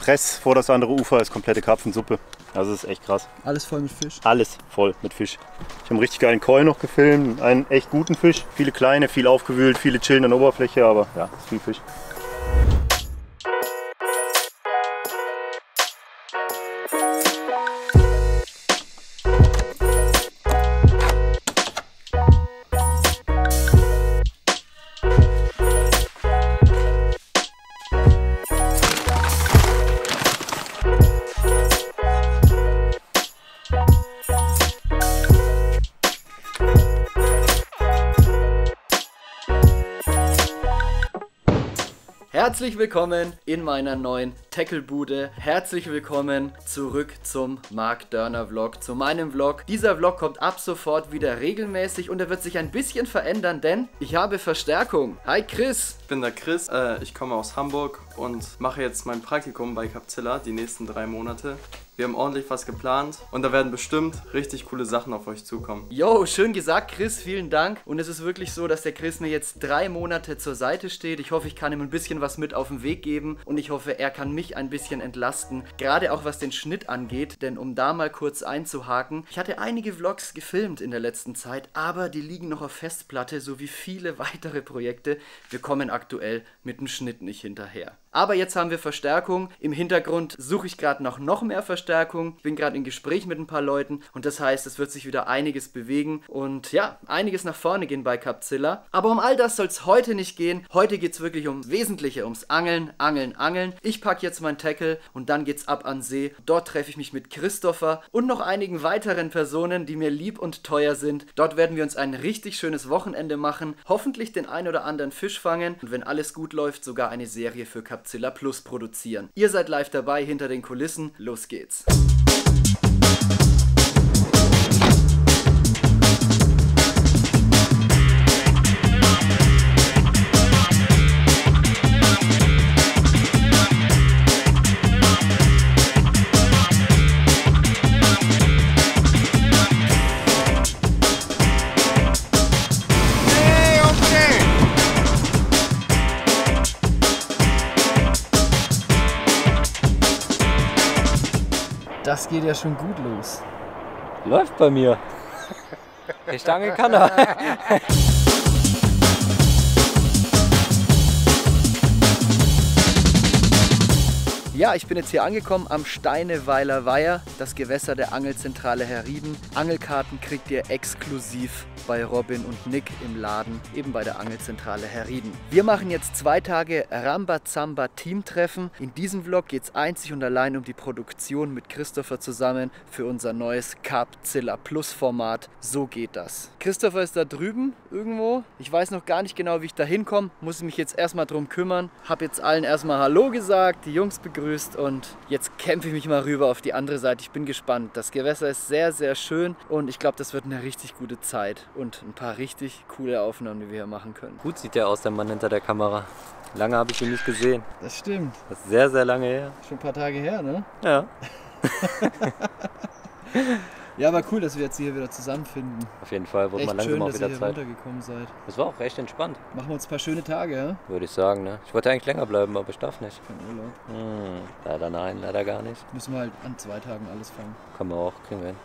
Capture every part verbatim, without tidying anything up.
Stress vor das andere Ufer ist komplette Karpfensuppe. Also das ist echt krass. Alles voll mit Fisch? Alles voll mit Fisch. Ich habe einen richtig geilen Koi noch gefilmt, einen echt guten Fisch. Viele kleine, viel aufgewühlt, viele chillen an der Oberfläche, aber ja, ist viel Fisch. Herzlich willkommen in meiner neuen Tackle-Bude. Herzlich willkommen zurück zum Mark Dörner Vlog, zu meinem Vlog. Dieser Vlog kommt ab sofort wieder regelmäßig und er wird sich ein bisschen verändern, denn ich habe Verstärkung. Hi Chris! Ich bin der Chris, äh, ich komme aus Hamburg und mache jetzt mein Praktikum bei Capzilla die nächsten drei Monate. Wir haben ordentlich was geplant und da werden bestimmt richtig coole Sachen auf euch zukommen. Jo, schön gesagt, Chris, vielen Dank. Und es ist wirklich so, dass der Chris mir jetzt drei Monate zur Seite steht. Ich hoffe, ich kann ihm ein bisschen was mit auf den Weg geben und ich hoffe, er kann mich ein bisschen entlasten. Gerade auch was den Schnitt angeht, denn um da mal kurz einzuhaken, ich hatte einige Vlogs gefilmt in der letzten Zeit, aber die liegen noch auf Festplatte, so wie viele weitere Projekte. Wir kommen aktuell mit dem Schnitt nicht hinterher. Aber jetzt haben wir Verstärkung. Im Hintergrund suche ich gerade noch, noch mehr Verstärkung. Ich bin gerade in Gespräch mit ein paar Leuten und das heißt, es wird sich wieder einiges bewegen und ja, einiges nach vorne gehen bei Capzilla. Aber um all das soll es heute nicht gehen. Heute geht es wirklich ums Wesentliche, ums Angeln, Angeln, Angeln. Ich packe jetzt meinen Tackle und dann geht's ab an See. Dort treffe ich mich mit Christopher und noch einigen weiteren Personen, die mir lieb und teuer sind. Dort werden wir uns ein richtig schönes Wochenende machen, hoffentlich den ein oder anderen Fisch fangen und wenn alles gut läuft, sogar eine Serie für Capzilla Plus produzieren. Ihr seid live dabei hinter den Kulissen. Los geht's! Das geht ja schon gut los. Läuft bei mir. Echt angeln kann er. Ja, ich bin jetzt hier angekommen am Steineweiler Weiher, das Gewässer der Angelzentrale Herrieden. Angelkarten kriegt ihr exklusiv bei Robin und Nick im Laden, eben bei der Angelzentrale Herrieden. Wir machen jetzt zwei Tage Rambazamba Teamtreffen. In diesem Vlog geht es einzig und allein um die Produktion mit Christopher zusammen für unser neues Capzilla Plus Format. So geht das. Christopher ist da drüben irgendwo. Ich weiß noch gar nicht genau, wie ich da hinkomme. Muss mich jetzt erstmal drum kümmern. Hab jetzt allen erstmal Hallo gesagt, die Jungs begrüßt und jetzt kämpfe ich mich mal rüber auf die andere Seite. Ich bin gespannt. Das Gewässer ist sehr, sehr schön und ich glaube, das wird eine richtig gute Zeit. Und ein paar richtig coole Aufnahmen, die wir hier machen können. Gut sieht der aus, der Mann hinter der Kamera. Lange habe ich ihn nicht gesehen. Das stimmt. Das ist sehr, sehr lange her. Schon ein paar Tage her, ne? Ja. Ja, aber cool, dass wir jetzt hier wieder zusammenfinden. Auf jeden Fall, wurde echt mal langsam schön, auch dass wieder ihr hier Zeit. runtergekommen seid. Das war auch recht entspannt. Machen wir uns ein paar schöne Tage, ja? Würde ich sagen, ne? Ich wollte eigentlich länger bleiben, aber ich darf nicht. Kein Urlaub. Hm, leider nein, leider gar nicht. Müssen wir halt an zwei Tagen alles fangen. Kann man auch, kriegen wir hin.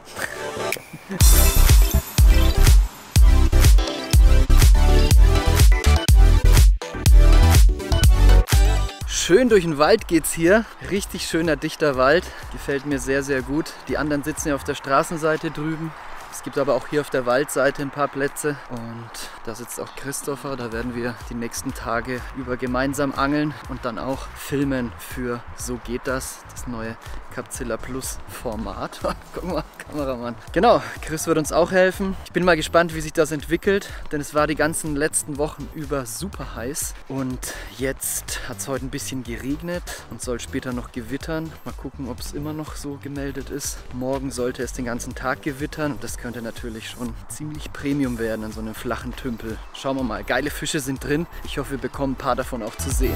Schön durch den Wald geht's hier. Richtig schöner, dichter Wald. Gefällt mir sehr, sehr gut. Die anderen sitzen ja auf der Straßenseite drüben. Es gibt aber auch hier auf der Waldseite ein paar Plätze und da sitzt auch Christopher. Da werden wir die nächsten Tage über gemeinsam angeln und dann auch filmen für So geht das, das neue Capzilla Plus Format. Guck mal, Kameramann. Genau, Chris wird uns auch helfen. Ich bin mal gespannt, wie sich das entwickelt, denn es war die ganzen letzten Wochen über super heiß und jetzt hat es heute ein bisschen geregnet und soll später noch gewittern. Mal gucken, ob es immer noch so gemeldet ist. Morgen sollte es den ganzen Tag gewittern und das könnte natürlich schon ziemlich Premium werden in so einem flachen Tümpel. Schauen wir mal, geile Fische sind drin. Ich hoffe, wir bekommen ein paar davon auch zu sehen.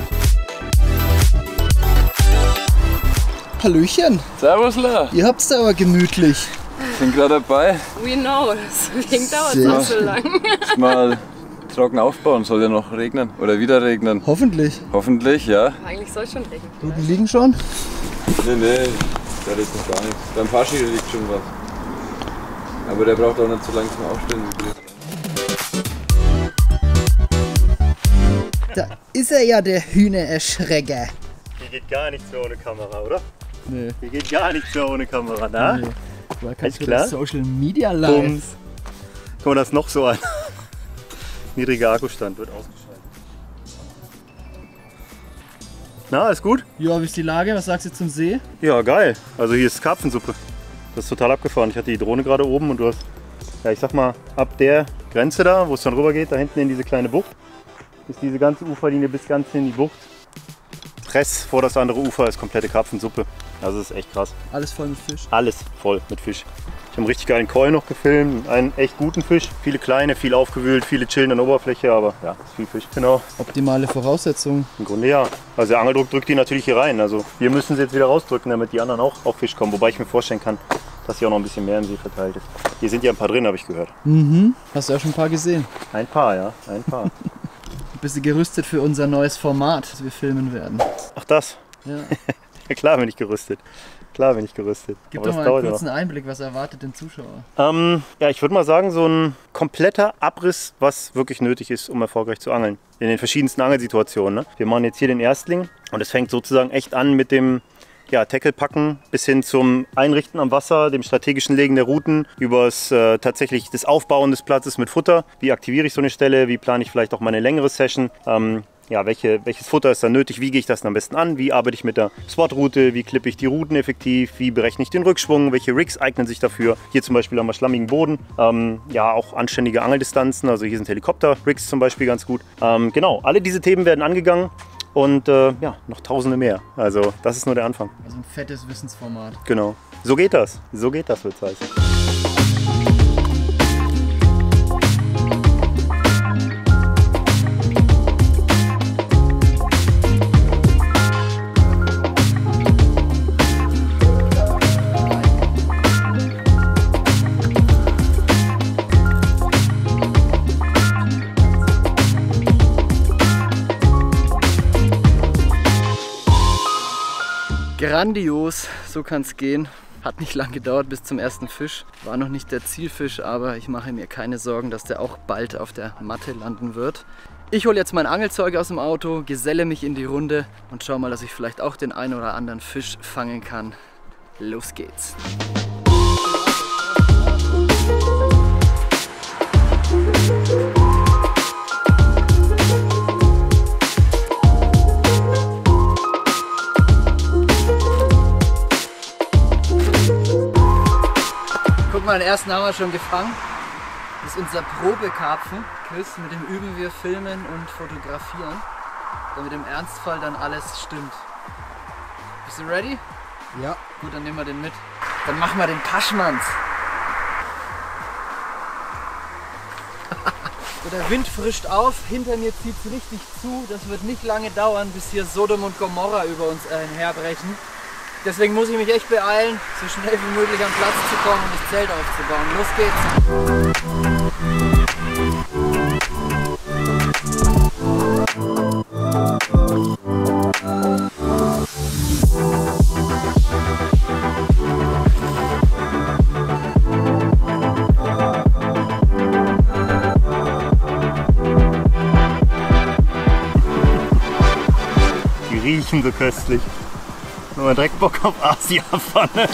Hallöchen. Servus, La. Ihr habt's da aber gemütlich. Ich bin gerade dabei. We know, deswegen dauert es auch so lang. Mal trocken aufbauen, soll ja noch regnen oder wieder regnen. Hoffentlich. Hoffentlich, ja. Eigentlich soll es schon regnen. Guten liegen schon? Nee, nee, da ist noch gar nichts. Beim Faschi liegt schon was. Aber der braucht auch nicht so lange zum Aufstehen. Da ist er ja, der Hühnererschrecker. Hier geht gar nichts mehr ohne Kamera, oder? Nee. Hier geht gar nichts mehr ohne Kamera, na? Nee. Alles klar? Social Media Live. Bums. Guck mal, das ist noch so ein niedriger Akkustand, wird ausgeschaltet. Na, alles gut? Ja, wie ist die Lage? Was sagst du zum See? Ja, geil. Also hier ist Karpfensuppe. Das ist total abgefahren. Ich hatte die Drohne gerade oben und du hast, ja ich sag mal, ab der Grenze da, wo es dann rüber geht, da hinten in diese kleine Bucht, ist diese ganze Uferlinie bis ganz in die Bucht. Press vor das andere Ufer ist komplette Karpfensuppe. Also das ist echt krass. Alles voll mit Fisch. Alles voll mit Fisch. Ich habe einen richtig geilen Koi noch gefilmt, einen echt guten Fisch. Viele kleine, viel aufgewühlt, viele chillen an der Oberfläche, aber ja, ist viel Fisch. Genau. Optimale Voraussetzungen. Im Grunde ja. Also der Angeldruck drückt die natürlich hier rein. Also wir müssen sie jetzt wieder rausdrücken, damit die anderen auch auf Fisch kommen. Wobei ich mir vorstellen kann, dass hier auch noch ein bisschen mehr im See verteilt ist. Hier sind ja ein paar drin, habe ich gehört. Mhm. Hast du ja schon ein paar gesehen. Ein paar, ja. Ein paar. Bist du gerüstet für unser neues Format, das wir filmen werden? Ach das? Ja. Ja klar bin ich gerüstet. Klar bin ich gerüstet. Gib Aber doch das mal einen dauert kurzen noch. Einblick, was erwartet den Zuschauer? Ähm, ja, ich würde mal sagen, so ein kompletter Abriss, was wirklich nötig ist, um erfolgreich zu angeln. In den verschiedensten Angelsituationen. Ne? Wir machen jetzt hier den Erstling und es fängt sozusagen echt an mit dem ja, Tackle packen bis hin zum Einrichten am Wasser, dem strategischen Legen der Routen, über das, äh, tatsächlich das Aufbauen des Platzes mit Futter. Wie aktiviere ich so eine Stelle? Wie plane ich vielleicht auch mal eine längere Session? Ähm, Ja, welche, welches Futter ist dann nötig, wie gehe ich das dann am besten an, wie arbeite ich mit der Spot-Route, wie klippe ich die Routen effektiv, wie berechne ich den Rückschwung, welche Rigs eignen sich dafür. Hier zum Beispiel haben wir schlammigen Boden, ähm, ja auch anständige Angeldistanzen, also hier sind Helikopter-Rigs zum Beispiel ganz gut. Ähm, genau, alle diese Themen werden angegangen und äh, ja, noch tausende mehr, also das ist nur der Anfang. Also ein fettes Wissensformat. Genau, so geht das, so geht das, wird's heißen. Grandios, so kann es gehen. Hat nicht lang gedauert bis zum ersten Fisch. War noch nicht der Zielfisch, aber ich mache mir keine Sorgen, dass der auch bald auf der Matte landen wird. Ich hole jetzt mein Angelzeug aus dem Auto, geselle mich in die Runde und schau mal, dass ich vielleicht auch den einen oder anderen Fisch fangen kann. Los geht's! Guck mal, den ersten haben wir schon gefangen. Das ist unser Probekarpfen. Chris, mit dem üben wir filmen und fotografieren, damit im Ernstfall dann alles stimmt. Bist du ready? Ja. Gut, dann nehmen wir den mit. Dann machen wir den Taschmanns. So, der Wind frischt auf, hinter mir zieht es richtig zu. Das wird nicht lange dauern, bis hier Sodom und Gomorra über uns äh, herbrechen. Deswegen muss ich mich echt beeilen, so schnell wie möglich am Platz zu kommen und das Zelt aufzubauen. Los geht's! Die riechen so köstlich. Nur direkt Bock auf Asia-Pfanne.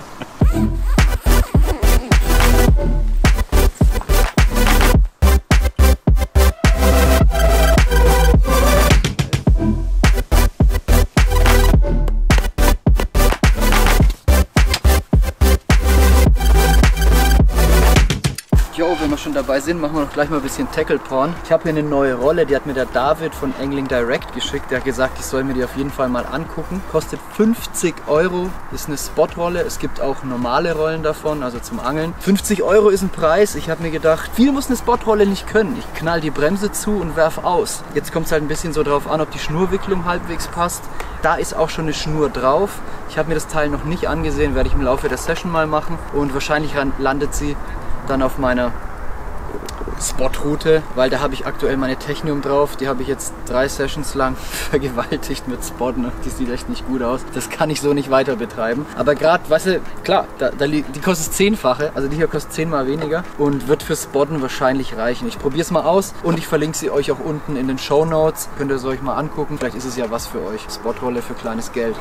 Jo, wenn wir schon dabei sind, machen wir doch gleich mal ein bisschen Tackle-Porn. Ich habe hier eine neue Rolle, die hat mir der David von Angling Direct geschickt. Der hat gesagt, ich soll mir die auf jeden Fall mal angucken. Kostet fünfzig Euro, ist eine Spot-Rolle. Es gibt auch normale Rollen davon, also zum Angeln. fünfzig Euro ist ein Preis. Ich habe mir gedacht, viel muss eine Spot-Rolle nicht können. Ich knall die Bremse zu und werf aus. Jetzt kommt es halt ein bisschen so drauf an, ob die Schnurwicklung halbwegs passt. Da ist auch schon eine Schnur drauf. Ich habe mir das Teil noch nicht angesehen, werde ich im Laufe der Session mal machen. Und wahrscheinlich landet sie dann auf meiner Spotroute, weil da habe ich aktuell meine Technium drauf. Die habe ich jetzt drei Sessions lang vergewaltigt mit Spotten. Die sieht echt nicht gut aus. Das kann ich so nicht weiter betreiben. Aber gerade, weißt du, klar, da, da, die kostet zehnfache, also die hier kostet zehnmal weniger und wird für Spotten wahrscheinlich reichen. Ich probiere es mal aus und ich verlinke sie euch auch unten in den Shownotes. Könnt ihr es euch mal angucken. Vielleicht ist es ja was für euch. Spotrolle für kleines Geld.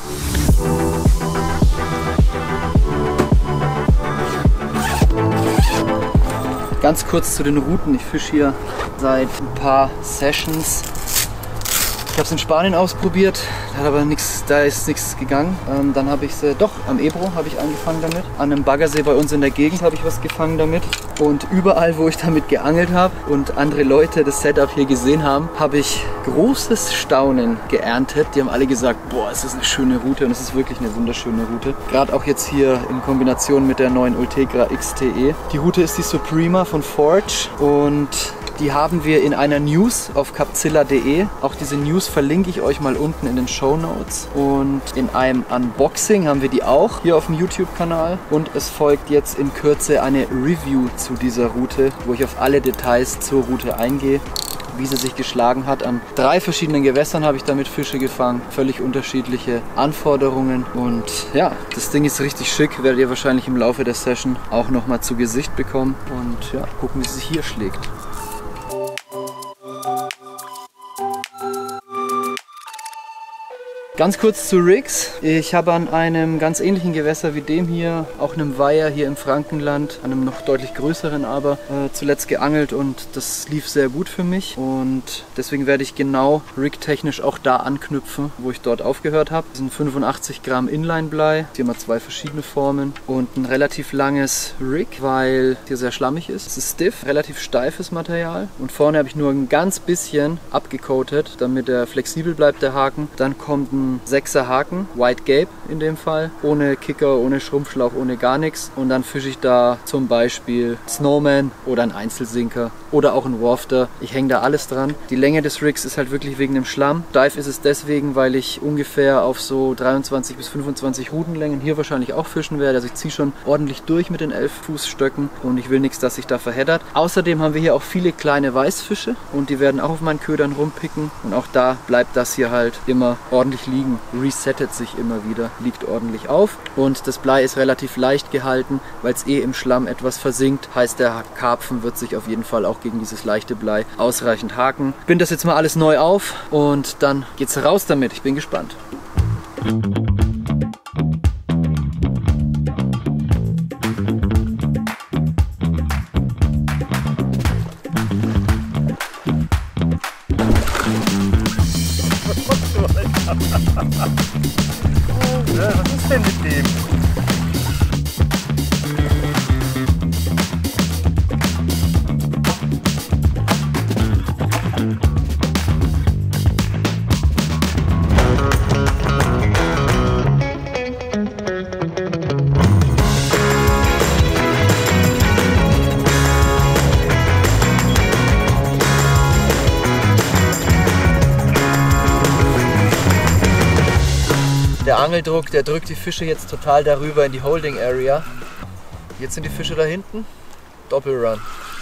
Ganz kurz zu den Routen. Ich fische hier seit ein paar Sessions. Ich habe es in Spanien ausprobiert, da hat aber nichts, da ist nichts gegangen. Ähm, dann habe ich es, doch, am Ebro habe ich angefangen damit. An einem Baggersee bei uns in der Gegend habe ich was gefangen damit. Und überall, wo ich damit geangelt habe und andere Leute das Setup hier gesehen haben, habe ich großes Staunen geerntet. Die haben alle gesagt, boah, es ist eine schöne Route und es ist wirklich eine wunderschöne Route. Gerade auch jetzt hier in Kombination mit der neuen Ultegra X T E. Die Route ist die Suprema von Forge und die haben wir in einer News auf capzilla punkt de. Auch diese News verlinke ich euch mal unten in den Shownotes. Und in einem Unboxing haben wir die auch hier auf dem YouTube-Kanal. Und es folgt jetzt in Kürze eine Review zu dieser Route, wo ich auf alle Details zur Route eingehe, wie sie sich geschlagen hat. An drei verschiedenen Gewässern habe ich damit Fische gefangen. Völlig unterschiedliche Anforderungen. Und ja, das Ding ist richtig schick. Werdet ihr wahrscheinlich im Laufe der Session auch nochmal zu Gesicht bekommen. Und ja, gucken, wie sie sich hier schlägt. Ganz kurz zu Rigs. Ich habe an einem ganz ähnlichen Gewässer wie dem hier, auch einem Weiher hier im Frankenland, an einem noch deutlich größeren aber, äh, zuletzt geangelt und das lief sehr gut für mich. Und deswegen werde ich genau rigtechnisch auch da anknüpfen, wo ich dort aufgehört habe. Das sind fünfundachtzig Gramm Inline-Blei, hier mal zwei verschiedene Formen und ein relativ langes Rig, weil hier sehr schlammig ist. Es ist stiff, relativ steifes Material und vorne habe ich nur ein ganz bisschen abgecoatet, damit er flexibel bleibt, der Haken. Dann kommt ein sechser Haken, White Gape in dem Fall, ohne Kicker, ohne Schrumpfschlauch, ohne gar nichts. Und dann fische ich da zum Beispiel Snowman oder einen Einzelsinker oder auch einen Wafter. Ich hänge da alles dran. Die Länge des Rigs ist halt wirklich wegen dem Schlamm. Dive ist es deswegen, weil ich ungefähr auf so dreiundzwanzig bis fünfundzwanzig Rutenlängen hier wahrscheinlich auch fischen werde. Also ich ziehe schon ordentlich durch mit den elf Fuß Stöcken und ich will nichts, dass sich da verheddert. Außerdem haben wir hier auch viele kleine Weißfische und die werden auch auf meinen Ködern rumpicken und auch da bleibt das hier halt immer ordentlich liegen. Resettet sich immer wieder, liegt ordentlich auf und das Blei ist relativ leicht gehalten, weil es eh im Schlamm etwas versinkt, heißt der Karpfen wird sich auf jeden Fall auch gegen dieses leichte Blei ausreichend haken. Ich binde das jetzt mal alles neu auf und dann geht's raus damit, ich bin gespannt. Was ist denn mit dem? Der Angeldruck, der drückt die Fische jetzt total darüber in die Holding Area. Jetzt sind die Fische da hinten. Doppelrun.